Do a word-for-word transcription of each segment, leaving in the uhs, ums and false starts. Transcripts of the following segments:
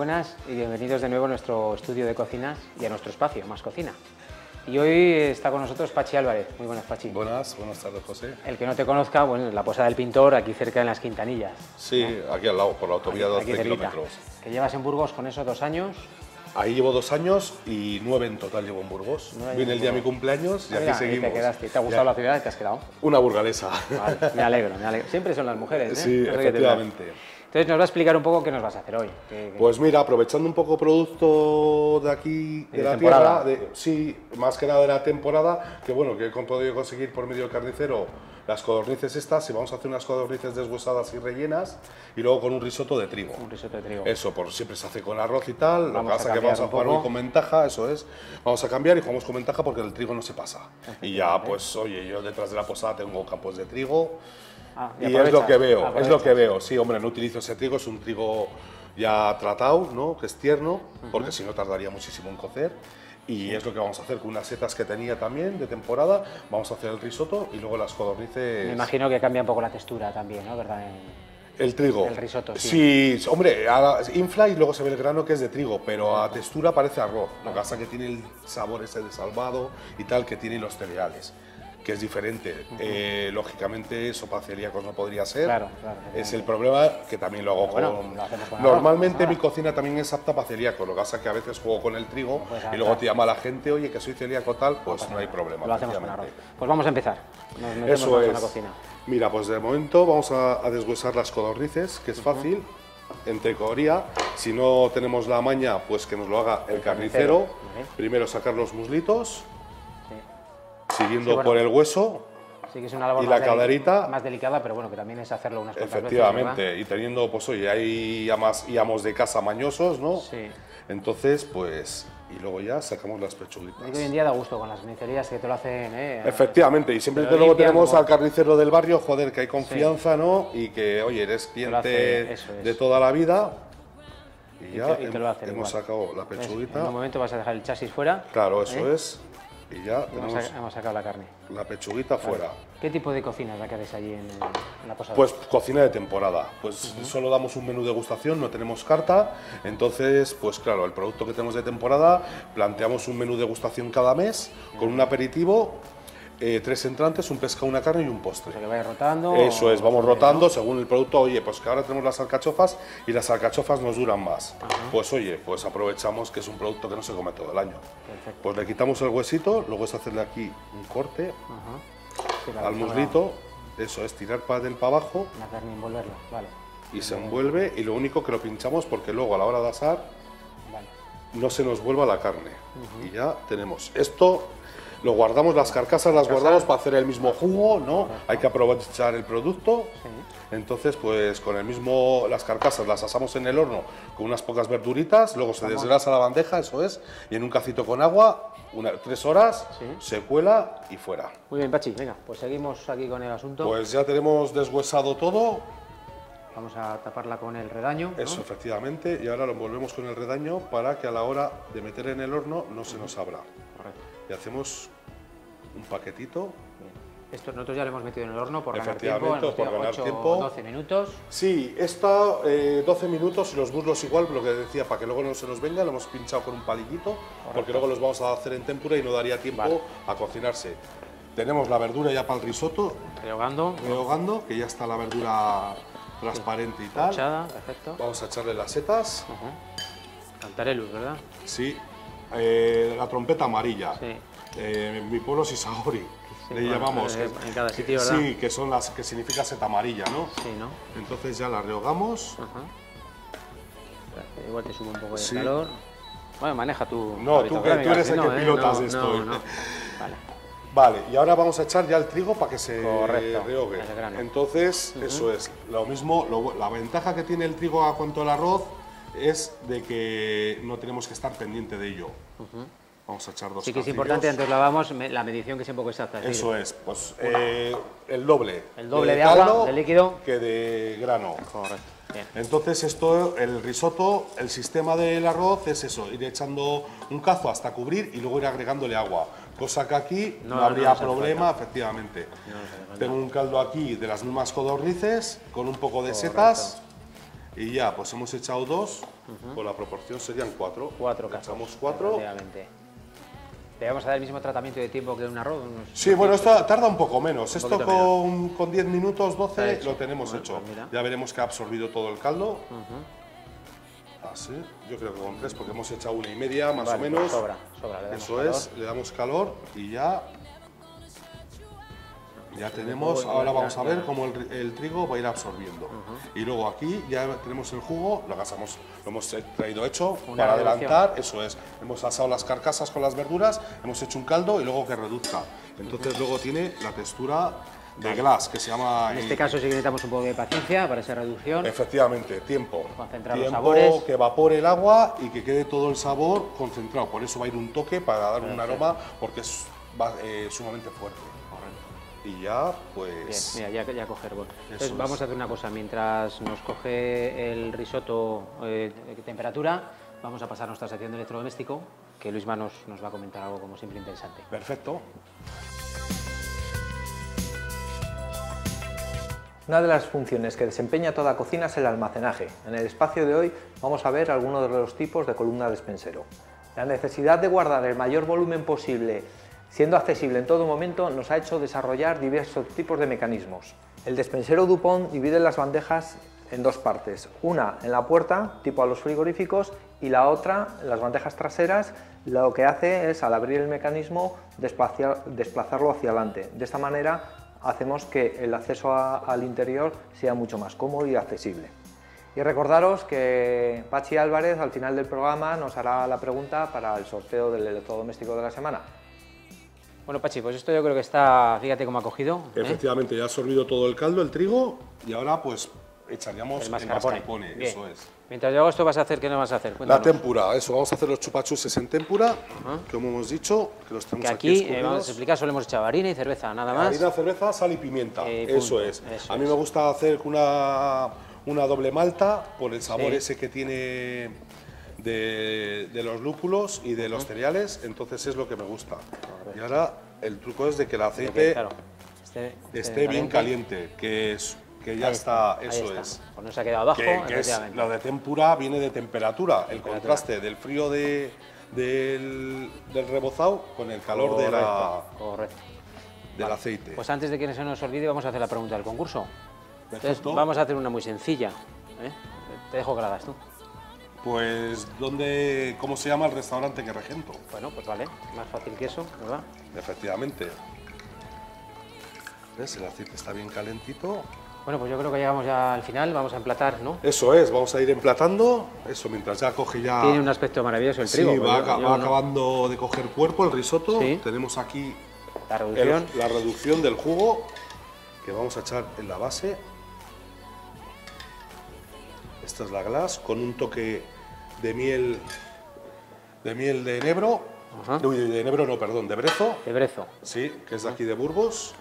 buenas y bienvenidos de nuevo a nuestro estudio de cocinas y a nuestro espacio, Más Cocina. Y hoy está con nosotros Pachi Álvarez. Muy buenas, Pachi. Buenas, buenas tardes, José. El que no te conozca, bueno, la Posada del Pintor, aquí cerca en las Quintanillas. Sí, ¿eh? Aquí al lado, por la autovía de doce kilómetros. Que llevas en Burgos con esos dos años. Ahí llevo dos años y nueve en total llevo en Burgos. Viene el día de mi cumpleaños y Mira, aquí seguimos. Y te, quedaste. ¿Te ha gustado ya. La ciudad y te has quedado? Una burgalesa. Vale, me alegro, me alegro. Siempre son las mujeres, ¿eh? Sí, efectivamente. Entonces nos va a explicar un poco qué nos vas a hacer hoy. ¿Qué, qué... Pues mira, aprovechando un poco producto de aquí, de, de la temporada. tierra, de, sí, más que nada de la temporada, que bueno, que he podido conseguir por medio del carnicero las codornices estas, y vamos a hacer unas codornices deshuesadas y rellenas, y luego con un risotto de trigo. Un risotto de trigo. Eso, por siempre se hace con arroz y tal, vamos lo que pasa es que vamos a jugar hoy con ventaja, eso es. Vamos a cambiar y jugamos con ventaja porque el trigo no se pasa. Y ya, pues, oye, yo detrás de la posada tengo campos de trigo. Ah, y, y es lo que veo, aprovechas. es lo que veo. Sí, hombre, no utilizo ese trigo, es un trigo ya tratado, ¿no? Que es tierno, uh-huh. porque si no tardaría muchísimo en cocer. Y es lo que vamos a hacer con unas setas que tenía también de temporada. Vamos a hacer el risotto y luego las codornices. Me imagino que cambia un poco la textura también, ¿no? ¿Verdad? En... El trigo. El risotto, sí. Sí, hombre, infla y luego se ve el grano que es de trigo, pero a textura parece arroz. Lo que pasa es que tiene el sabor ese de salvado y tal que tienen los cereales, que es diferente. Uh-huh. eh, lógicamente, sopa celíacos no podría ser. Claro, claro. Es el problema, que también lo hago bueno, con... Lo hacemos con Normalmente arroz, mi cocina también es apta para celíacos, lo que pasa es que a veces juego con el trigo no, pues, y luego te llama la gente, oye, que soy celíaco tal, pues no, no hay problema. Lo hacemos con arroz. Pues vamos a empezar. Nos metemos Eso es. En la cocina. Mira, pues de momento vamos a, a deshuesar las codornices, que es fácil. Uh-huh. En tecoría, si no tenemos la maña, pues que nos lo haga el, el carnicero. carnicero. ¿Vale? Primero sacar los muslitos, sí. siguiendo sí, bueno. por el hueso. Sí, que es una labor y más la caderita más delicada, pero bueno, que también es hacerlo unas cuantas efectivamente, veces, y teniendo, pues oye, hay amas, íamos de casa mañosos, ¿no? Sí. Entonces, pues, y luego ya sacamos las pechuguitas. Y hoy en día da gusto con las carnicerías que te lo hacen, ¿eh? Efectivamente, y siempre te luego tenemos como... al carnicero del barrio, joder, que hay confianza, sí. ¿no? Y que, oye, eres cliente es. de toda la vida. Y, y ya te, y te lo hacen hemos igual. sacado la pechuguita. En un momento vas a dejar el chasis fuera. Claro, eso ¿eh? es. Y ya y hemos, hemos sacado la carne. La pechuguita vale. fuera. ¿Qué tipo de cocina es la que hacéis allí en, en la posada? Pues cocina de temporada. Pues uh-huh. solo damos un menú de degustación, no tenemos carta. Entonces, pues claro, el producto que tenemos de temporada, planteamos un menú de degustación cada mes uh-huh. con un aperitivo, eh, tres entrantes, un pescado, una carne y un postre. O sea, que vaya rotando. Eso es, vamos rotando, ¿no? Según el producto. Oye, pues que ahora tenemos las alcachofas y las alcachofas nos duran más. Uh-huh. Pues oye, pues aprovechamos que es un producto que no se come todo el año. Perfecto. Pues le quitamos el huesito, luego es hacerle aquí un corte uh-huh. sí, al muslito. La... Eso es, tirar para del para abajo. La carne, envolverla, vale. Y se envuelve y lo único que lo pinchamos porque luego a la hora de asar vale. no se nos vuelva la carne. Uh-huh. Y ya tenemos esto. Lo guardamos, las carcasas las guardamos para hacer el mismo jugo, ¿no? Hay que aprovechar el producto. Sí. Entonces, pues con el mismo, las carcasas las asamos en el horno con unas pocas verduritas, luego se desgrasa la bandeja, eso es, y en un cacito con agua, una, tres horas, sí. se cuela y fuera. Muy bien, Pachi, venga, pues seguimos aquí con el asunto. Pues ya tenemos deshuesado todo. Vamos a taparla con el redaño, ¿no? Eso, efectivamente, y ahora lo envolvemos con el redaño para que a la hora de meter en el horno no se nos abra. Correcto. Y hacemos un paquetito. Bien. Esto nosotros ya lo hemos metido en el horno por ganar tiempo. Hemos por ganar ocho, tiempo. doce minutos. Sí, esta eh, doce minutos y los muslos igual, lo que decía, para que luego no se nos venga, lo hemos pinchado con un palillito, Correcto. porque luego los vamos a hacer en tempura y no daría tiempo vale. a cocinarse. Tenemos la verdura ya para el risotto. Rehogando. Rehogando, que ya está la verdura transparente sí. y tal. Pochada, perfecto. Vamos a echarle las setas. Uh-huh. Cantarelus, ¿verdad? Sí. Eh, la trompeta amarilla. Sí. Eh, en mi pueblo Sisagori, sí, le bueno, llamamos. Eh, que, en cada sitio, ¿verdad? Sí, que son las que significa seta amarilla, ¿no? Sí, ¿no? Entonces ya la rehogamos. Uh-huh. Igual te sube un poco de sí. calor. Bueno, maneja tú. No, tú, que, tú eres el que no, pilotas eh, no, esto. No, no. Vale. Vale, y ahora vamos a echar ya el trigo para que se Correcto, rehogue. Entonces, uh-huh. eso es. Lo mismo, lo, la ventaja que tiene el trigo a cuanto al arroz es de que no tenemos que estar pendiente de ello. Uh-huh. Vamos a echar dos Sí que es cacillos. importante, antes lo hablábamos, la medición que sea un poco exacta. Es Eso decir, es, pues eh, el doble. El doble de, de agua, de líquido. Que de grano. Correcto. Bien. Entonces esto, el risotto, el sistema del arroz es eso, ir echando un cazo hasta cubrir y luego ir agregándole agua. Cosa que aquí no, no habría no problema, efectivamente. No Tengo un caldo aquí de las mismas codornices, con un poco de Correcto. setas. Y ya, pues hemos echado dos. uh-huh. Pues la proporción serían cuatro. Cuatro cachos. Echamos cuatro. ¿Le vamos a dar el mismo tratamiento de tiempo que un arroz? Unos sí, bueno, esto tarda un poco menos. Un esto con, con diez minutos, doce, lo tenemos bueno, hecho. Pues ya veremos que ha absorbido todo el caldo. Uh-huh. Así, yo creo que con tres, porque hemos echado una y media más vale, o menos. Pues sobra, sobra. Le damos Eso calor. es, le damos calor y ya. Ya tenemos, ahora vamos a ver cómo el, el trigo va a ir absorbiendo. Uh-huh. Y luego aquí ya tenemos el jugo, lo agasamos, lo hemos traído hecho Una para reducción. adelantar, eso es. Hemos asado las carcasas con las verduras, hemos hecho un caldo y luego que reduzca. Entonces uh-huh. luego tiene la textura de glass, que se llama... En este caso sí que necesitamos un poco de paciencia para esa reducción. Efectivamente, tiempo. Concentrar tiempo, los sabores. Que evapore el agua y que quede todo el sabor concentrado. Por eso va a ir un toque para dar Perfecto. un aroma, porque es va, eh, sumamente fuerte. Y ya, pues... Bien, mira, ya, ya coger. Bueno. Entonces vamos a hacer una cosa, mientras nos coge el risotto eh, de temperatura, vamos a pasar a nuestra sección de electrodoméstico, que Luisma nos, nos va a comentar algo como siempre interesante. Perfecto. Una de las funciones que desempeña toda cocina es el almacenaje. En el espacio de hoy vamos a ver algunos de los tipos de columna despensero. La necesidad de guardar el mayor volumen posible siendo accesible en todo momento, nos ha hecho desarrollar diversos tipos de mecanismos. El despensero Dupont divide las bandejas en dos partes, una en la puerta, tipo a los frigoríficos, y la otra, en las bandejas traseras, lo que hace es, al abrir el mecanismo, desplazar, desplazarlo hacia adelante. De esta manera hacemos que el acceso a, al interior sea mucho más cómodo y accesible. Y recordaros que Pachi Álvarez, al final del programa, nos hará la pregunta para el sorteo del electrodoméstico de la semana. Bueno, Pachi, pues esto yo creo que está, fíjate cómo ha cogido. ¿eh? Efectivamente, ya ha absorbido todo el caldo, el trigo, y ahora pues echaríamos el mascarpone, el mascarpone eso es. Mientras yo hago esto, ¿vas a hacer qué no vas a hacer? Cuéntanos. La tempura, eso, vamos a hacer los chupachuses en tempura, uh-huh. como hemos dicho, que los tenemos que aquí, aquí eh, vamos a explicar, solo hemos echado harina y cerveza, nada más. Harina, cerveza, sal y pimienta, eh, eso es. Eso a mí es. me gusta hacer una, una doble malta por el sabor sí. ese que tiene de, de los lúpulos y de uh-huh. los cereales, entonces es lo que me gusta. Y ahora el truco es de que el aceite que, claro, esté, esté, esté bien caliente, que, es, que ya está, está, eso está. es. Pues no se ha quedado abajo, que, que es, lo de tempura viene de temperatura, el temperatura. contraste del frío de, del, del rebozado con el calor correcto, de la, correcto. del vale. aceite. Pues antes de que se nos olvide, vamos a hacer la pregunta del concurso. Entonces, vamos a hacer una muy sencilla. ¿eh? Te dejo que la hagas tú. Pues, ¿dónde, ¿cómo se llama el restaurante que regento? Bueno, pues vale, más fácil que eso, ¿verdad? Efectivamente. ¿Ves? El aceite está bien calentito. Bueno, pues yo creo que llegamos ya al final, vamos a emplatar, ¿no? Eso es, vamos a ir emplatando, eso, mientras ya coge ya... Tiene un aspecto maravilloso el trigo. Sí, va, yo, va yo acabando no... de coger cuerpo el risotto. ¿Sí? Tenemos aquí la reducción. El, la reducción del jugo, que vamos a echar en la base. Esta es la glass, con un toque de miel de miel de enebro. Ajá. Uy, de enebro no, perdón, de brezo. De brezo. Sí, que es de aquí de Burgos.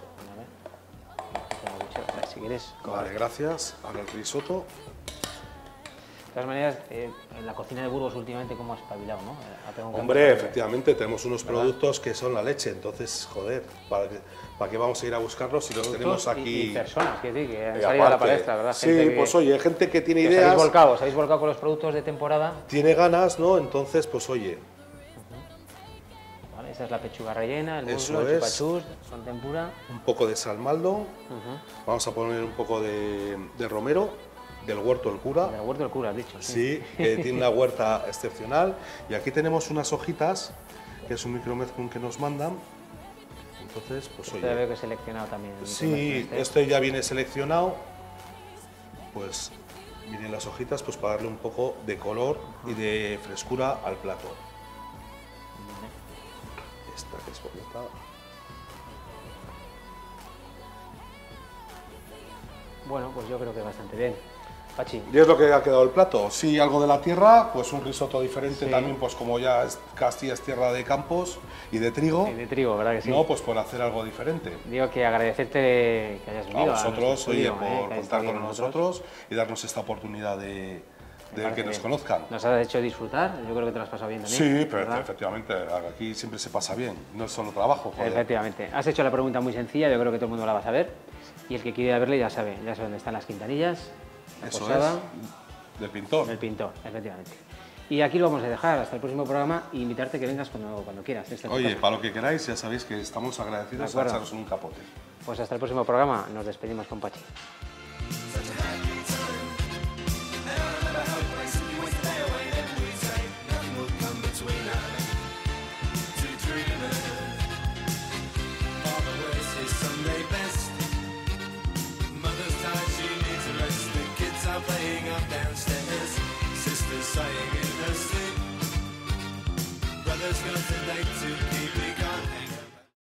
A ver, si quieres. Vale, gracias. Ahora el risotto. De todas maneras, eh, en la cocina de Burgos últimamente cómo ha espabilado, ¿no? Ha Hombre, efectivamente, tenemos unos ¿verdad? productos que son la leche, entonces, joder, ¿para qué, ¿para qué vamos a ir a buscarlos si los tenemos aquí? Y, y personas, que, sí, que han salido aparte, a la palestra, ¿verdad? Sí, gente pues que, oye, gente que tiene que ideas. Os habéis volcado, os habéis volcado con los productos de temporada. Tiene ganas, ¿no? Entonces, pues oye. Uh-huh. Vale, esta es la pechuga rellena, el muslo, el chupachús, con tempura. Un poco de salmaldo, uh-huh. Vamos a poner un poco de, de romero. Del huerto del cura. Del huerto del cura, has dicho. Sí, sí que tiene una huerta excepcional. Y aquí tenemos unas hojitas, que es un micromezclun que nos mandan. Entonces, pues este oye. Debe que seleccionado también. Sí, este. este ya viene seleccionado. Pues vienen las hojitas pues para darle un poco de color uh-huh. y de frescura al plato. Uh-huh. Esta que es bonita. Bueno, pues yo creo que bastante bien. Pachi. ¿Y es lo que ha quedado el plato? Sí, algo de la tierra, pues un risotto diferente sí. también, pues como ya es, Castilla es tierra de campos y de trigo. Y de trigo, ¿verdad que sí? No, pues por hacer algo diferente. Digo que agradecerte que hayas venido a vosotros, a oye, estudio, por eh, contar con nosotros y darnos esta oportunidad de, de que nos bien. conozcan. Nos has hecho disfrutar, yo creo que te lo has pasado bien también. Sí, pero ¿verdad? efectivamente, aquí siempre se pasa bien, no es solo trabajo, joder. Efectivamente. Has hecho la pregunta muy sencilla, yo creo que todo el mundo la va a saber. Y el que quiera verle ya sabe, ya sabe dónde están las quintanillas, la Eso posada. es. Del pintor. Del pintor, efectivamente. Y aquí lo vamos a dejar hasta el próximo programa e invitarte que vengas cuando, cuando quieras. Este Oye, para lo que queráis, ya sabéis que estamos agradecidos a echaros un capote. Pues hasta el próximo programa, nos despedimos con Pachi.